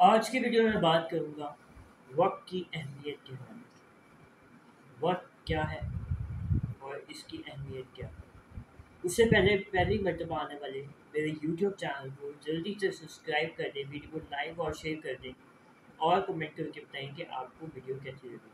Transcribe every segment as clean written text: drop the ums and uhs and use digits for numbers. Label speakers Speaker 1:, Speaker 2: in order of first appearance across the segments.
Speaker 1: آج کی ویڈیو میں بات کروں گا وقت کی اہمیت کے بارے میں۔ وقت کیا ہے اور اس کی اہمیت کیا ہے؟ اس سے پہلی مرتبہ آنے والے میرے یوٹیوب چینل کو جلدی سے سبسکرائب کر دیں، ویڈیو کو لائک اور شیئر کر دیں اور کمنٹ کر کے بتائیں کہ آپ کو ویڈیو کیسی لگی۔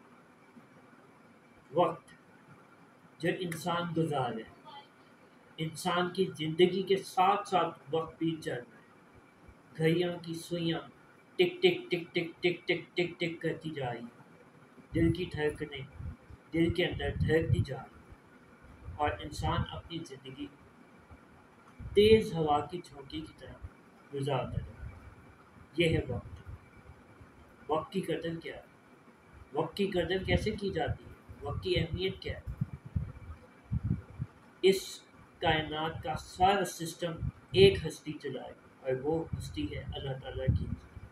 Speaker 1: وقت جو انسان گزار ہے، انسان کی زندگی کے ساتھ ساتھ وقت بھی چل رہا ہے۔ گھڑیوں کی سوئیاں ٹک ٹک ٹک ٹک ٹک ٹک ٹک ٹک کرتی جا رہی ہیں، دل کی دھڑکنیں دل کے اندر دھڑکتی جا رہی ہیں اور انسان اپنی زندگی تیز ہوا کی جھونکے کی طرح گزارتا ہے۔ یہ ہے وقت۔ وقت کی قدر کیا ہے؟ وقت کی قدر کیسے کی جاتی ہے؟ وقت کی اہمیت کیا ہے؟ اس کائنات کا سارا سسٹم ایک ہستی چلائے اور وہ ہستی ہے اللہ تعالیٰ کی۔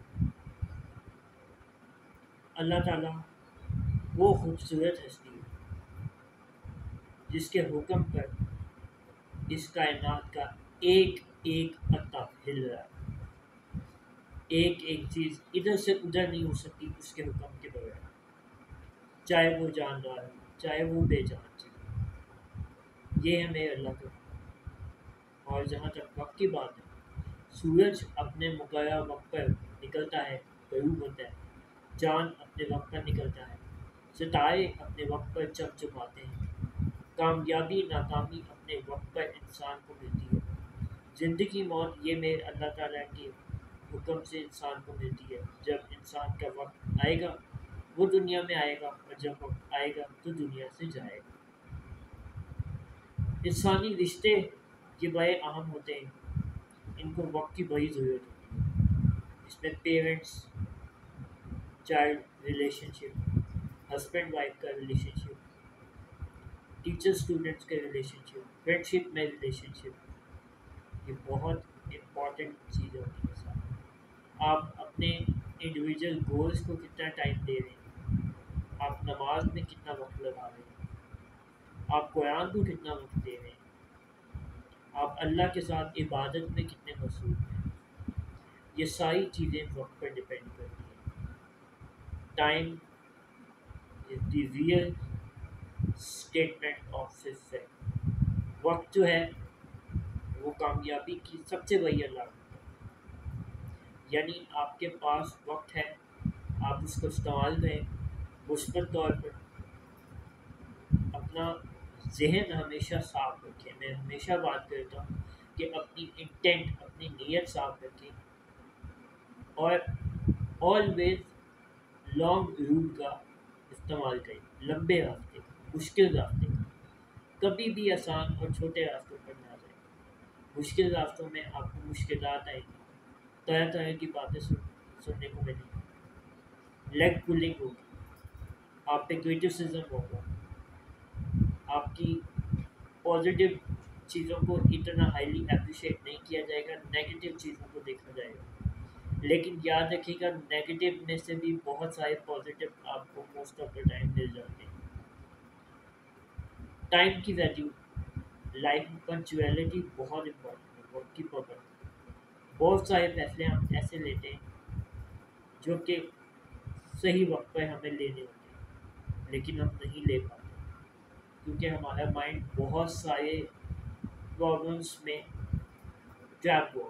Speaker 1: اللہ تعالیٰ وہ خوبصورت ہستی ہے جس کے حکم پر اس کائنات کا ایک ایک عطا ہل رہا ہے۔ ایک ایک چیز ادھر سے ادھر نہیں ہو سکتی اس کے حکم کے بغیر، چاہے وہ جاندار ہو چاہے وہ بے جان چیز۔ یہ ہے میرے اللہ کا حکم۔ اور جہاں تک وقت کی بات ہے، سورج اپنے مقررہ وقت پر نکلتا ہے، غروب ہوتا ہے، چاند اپنے وقت پر نکلتا ہے، ستارے اپنے وقت پر چمچماتے ہیں، کامیابی ناکامی اپنے وقت پر انسان کو ملتی ہے۔ زندگی موت یہ میرے اللہ تعالیٰ کے حکم سے انسان کو ملتی ہے۔ جب انسان کا وقت آئے گا وہ دنیا میں آئے گا، اور جب وقت آئے گا تو دنیا سے جائے گا۔ انسانی رشتے یہ بڑے اہم ہوتے ہیں، ان کو وقت کی بڑی ضرورت ہوتی ہے۔ اس میں parents child relationship, husband wife کا ریلیشن شپ، ٹیچر اسٹوڈنٹس کا ریلیشن شپ، فرینڈ شپ میں ریلیشن شپ، یہ بہت امپورٹنٹ چیزیں ہوتی ہیں۔ ساتھ آپ اپنے انڈیویجول گولز کو کتنا ٹائم دے رہے ہیں، آپ نماز میں کتنا وقت لگا رہے ہیں، آپ قرآن کو کتنا وقت دے رہے ہیں، آپ اللہ کے ساتھ عبادت میں کتنے مصروف ہیں، یہ ساری چیزیں وقت پر ڈپینڈ کرتی ہیں۔ Time is the real statement of success. وقت جو ہے وہ کامیابی کی سب سے بڑی علامت ہے۔ یعنی آپ کے پاس وقت ہے، آپ اس کو استعمال کریں مثبت طور پر۔ اپنا ذہن ہمیشہ صاف رکھیں۔ میں ہمیشہ بات کرتا ہوں کہ اپنی انٹینٹ، اپنی نیت صاف رکھیں اور آلویز لانگ روٹ کا استعمال کریں، لمبے راستے کا، مشکل راستے کا۔ کبھی بھی آسان اور چھوٹے راستوں پر نہ جائیں۔ مشکل راستوں میں آپ کو مشکلات آئیں گی، طرح طرح کی باتیں سننے کو ملیں گی، لیگ پولنگ ہوگی، آپ پہ کرٹیسزم ہوگا، آپ کی پازیٹیو چیزوں کو اتنا ہائیلی اپریشیٹ نہیں کیا جائے گا، نیگیٹو چیزوں کو دیکھا جائے گا۔ لیکن یاد رکھیے گا نیگیٹو میں سے بھی بہت سارے پازیٹیو آپ کو موسٹ آف دا ٹائم مل جاتے ہیں۔ ٹائم کی ویلیو، لائف میں پنکچویلٹی بہت امپورٹنٹ ہے، وقت کی پابندی۔ بہت سارے فیصلے ہم ایسے لیتے ہیں جو کہ صحیح وقت پر ہمیں لینے ہوتے ہیں لیکن ہم نہیں لے پاتے کیونکہ ہمارا مائنڈ بہت سارے پرابلمس میں ٹریپ ہوا۔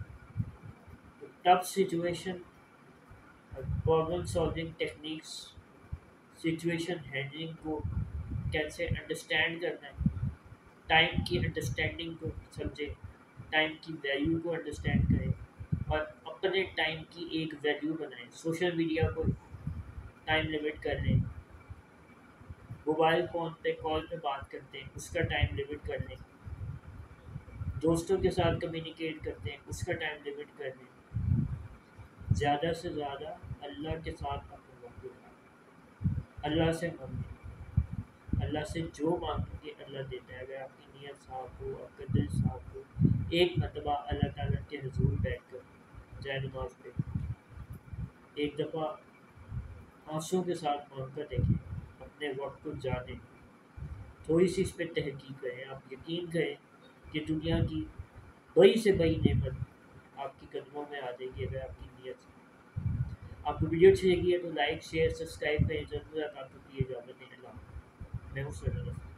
Speaker 1: Tough situation, problem solving techniques, situation handling کو کیسے انڈرسٹینڈ کرنا ہے، ٹائم کی انڈرسٹینڈنگ کو سمجھیں، ٹائم کی ویلیو کو انڈرسٹینڈ کریں اور اپنے ٹائم کی ایک ویلیو بنائیں۔ سوشل میڈیا کو ٹائم لمٹ کر لیں، موبائل فون پہ کال پہ بات کرتے ہیں اس کا ٹائم لمٹ کر لیں، دوستوں کے ساتھ کمیونیکیٹ کرتے ہیں اس کا ٹائم لمٹ کر لیں۔ زیادہ سے زیادہ اللہ کے ساتھ اپنے وقت گزاریں، اللہ سے مانگیں، اللہ سے جو مانگیں گے اللہ دیتا ہے۔ اگر آپ کی نیت صاف ہو، آپ کا دل صاف ہو، ایک مرتبہ اللہ تعالیٰ کے حضور بیٹھ کر جائے نماز پہ ایک دفعہ آنسوں کے ساتھ مانگ کر دیکھیں، اپنے وقت کو جانیں، تھوڑی سی اس پہ تحقیق کریں، آپ یقین کریں کہ دنیا کی بڑی سے بڑی نعمت آپ کی قدموں میں آ جائے گی اگر آپ کی نیت آپ کو ویڈیو اچھی لگی ہے تو لائک شیئر سبسکرائب کریں ضرور، آپ کو کیے جا میں ہوں سر